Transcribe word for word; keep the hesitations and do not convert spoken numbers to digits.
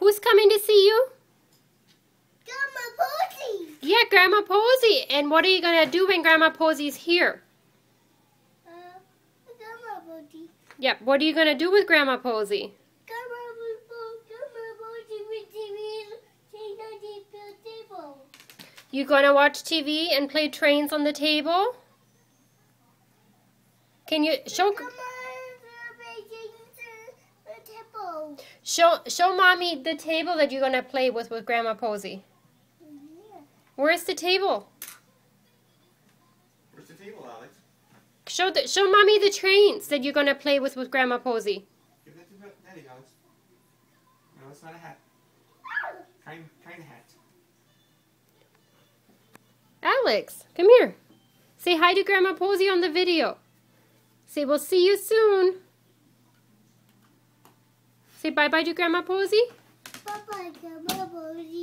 Who's coming to see you? Grandma Posy. Yeah, Grandma Posy. And what are you going to do when Grandma Posy's here? Uh, Grandma Posy. Yep, what are you going to do with Grandma Posy? Grandma Posy with T V. She's on the table. You going to watch T V and play trains on the table? Can you show show show Mommy the table that you're going to play with with Grandma Posy? Where's the table? Where's the table, Alex? Show the, show Mommy the trains that you're going to play with with Grandma Posy. Give that to Daddy, Alex. No, it's not a hat. Kind, kind of hat. Alex, come here. Say hi to Grandma Posy on the video. Say we'll see you soon. Say bye-bye to Grandma Posy. Bye-bye, Grandma Posy.